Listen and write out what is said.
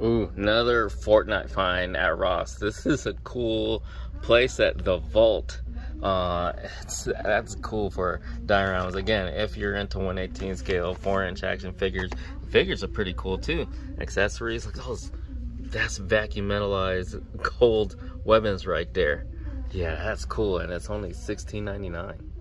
Ooh, another Fortnite find at Ross. This is a cool playset, the Vault. That's cool for dioramas. Again, if you're into 1/18 scale, 4-inch action figures, figures are pretty cool too. Accessories, like those, that's vacuum metallized gold weapons right there. Yeah, that's cool, and it's only $16.99.